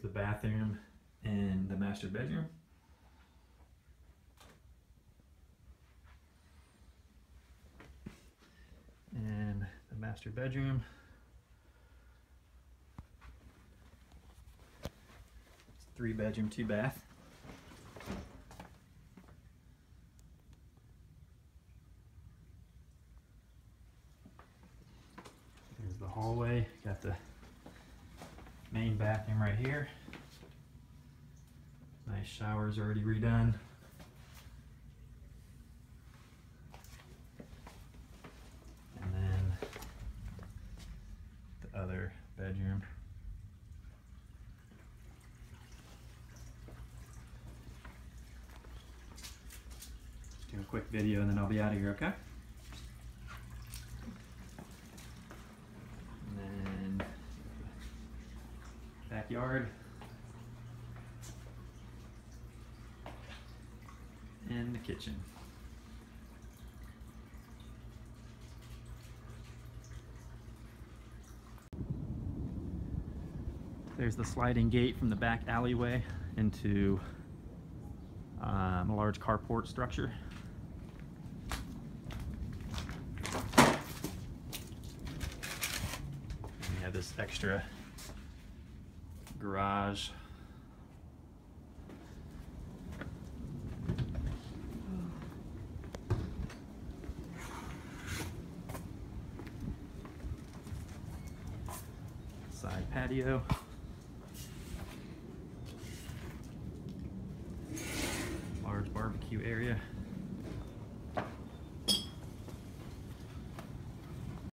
the bathroom and the master bedroom. And the master bedroom. It's 3-bedroom, 2-bath. There's the hallway. Got the main bathroom right here. Nice showers already redone. And then the other bedroom. Do a quick video and then I'll be out of here, okay? And then backyard. And the kitchen. There's the sliding gate from the back alleyway into a large carport structure. And we have this extra garage. Side patio. Large barbecue area.